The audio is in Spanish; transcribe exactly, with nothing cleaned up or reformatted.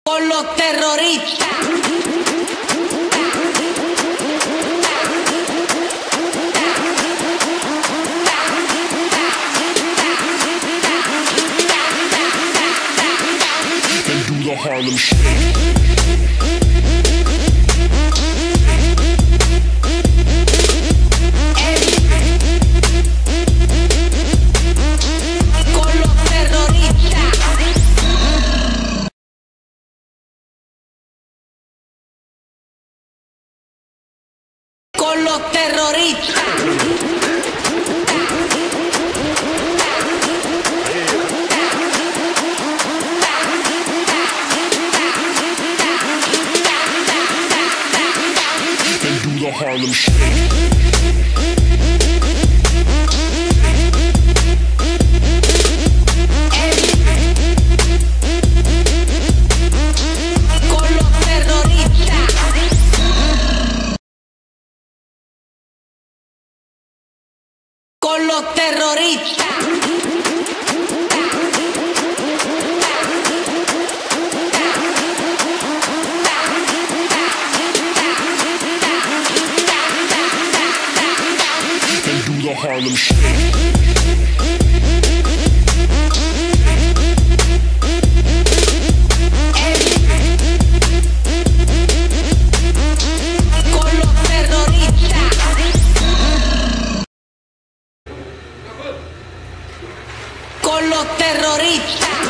Con los terroristas. And do the Harlem Shake. Con los terroristas. And do the Harlem Shake. Con los terroristas. And do the Harlem Shake. Con los terroristas.